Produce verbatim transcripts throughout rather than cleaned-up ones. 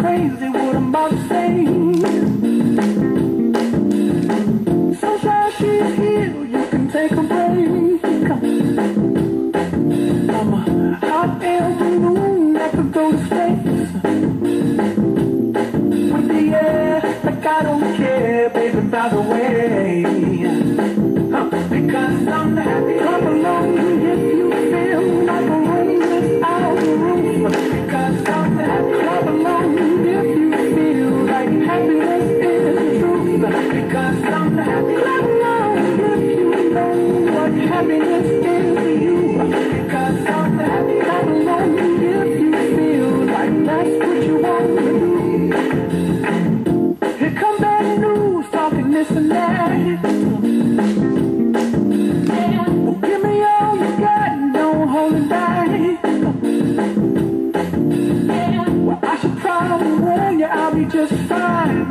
crazy what I'm about to say. Sunshine, she's here, you can take a break. I'm a hot air balloon that could go to space. With the air, like I don't care, baby, by the way. Huh. Because I'm the happy. Come along if you feel like a rain is out the roof. Because I'm the happy. Come along if you feel like happiness is the truth. Because I'm the happy. Come along if you know what happiness is to you. Because I'm the happy. Come along if you feel like that's what you want to do. Here come bad news talking this and that. Give me all you got and don't hold it back. Well, I should probably warn you, I'll be just fine.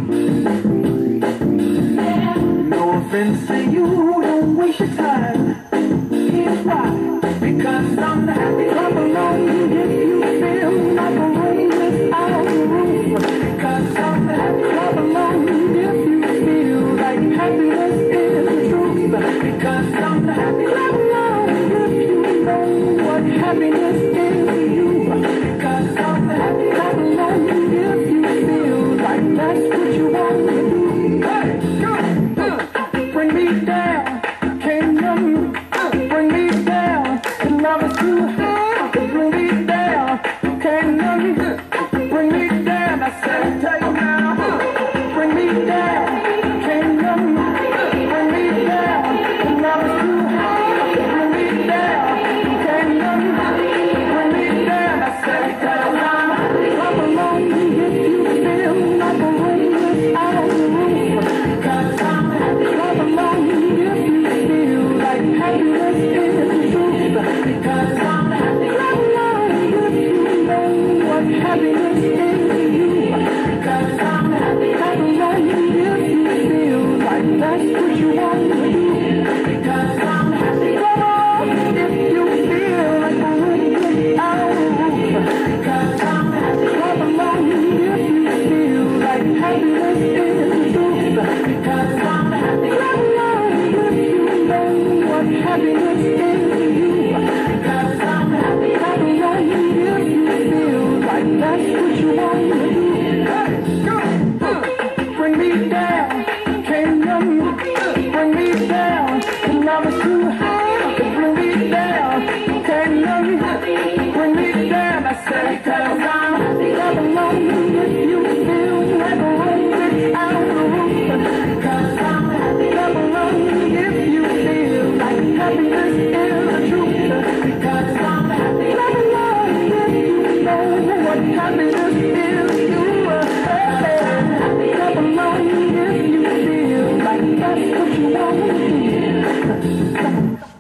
No offense to you, don't waste your time. Here's why. Because I'm the happy. Come along if you feel like a rain is out the roof. Because I'm the happy. Come along if you feel like happiness is the truth. Because I'm the happy. Come along if you know what happiness is to you. Because I'm the happy. Come along if you feel like that's what you want to do. Hey, go, uh, bring me down, can't numb me. Bring me down, the love is too high. Bring me down, can't numb me. Bring me down, I said, tell you now. Bring me down, can't numb me. Bring me down, the love is too high. Bring me down, can't numb me. Bring me down, I said, tell you now. Come along if you feel like a rain is out the roof. Cause I'm happy. Come along if you feel like happiness is the truth. Because I'm happy. Come along if you know what happiness is to you. Because I'm happy. Come along if you feel like that's what you want to do. Because I'm happy. Come on if you feel like a rain is out the roof. Because I'm happy. Come along if you feel like happiness is the truth. Because I'm happy. Come along if you know what happiness is to you. Because I'm happy. Come along if you feel like that's what you want to do. Hey, go, uh, bring me down, can't numb me. Bring me down, the love is too high. Bring me down, can't numb me. Bring me down, I said, cause I'm happy. Come along if you feel like a rain is out the roof. Cause I'm happy. Come along if you feel like happiness is the truth. Because I'm happy. Come along if you know what happiness is to you. Come along if you feel like that's what you want to do.